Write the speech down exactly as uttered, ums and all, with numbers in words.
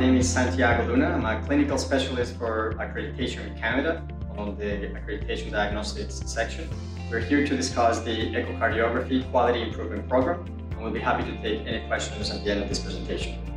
name is Santiago Luna. I'm a clinical specialist for Accreditation Canada on the Accreditation Diagnostics section. We're here to discuss the Echocardiography Quality Improvement Program, and we'll be happy to take any questions at the end of this presentation.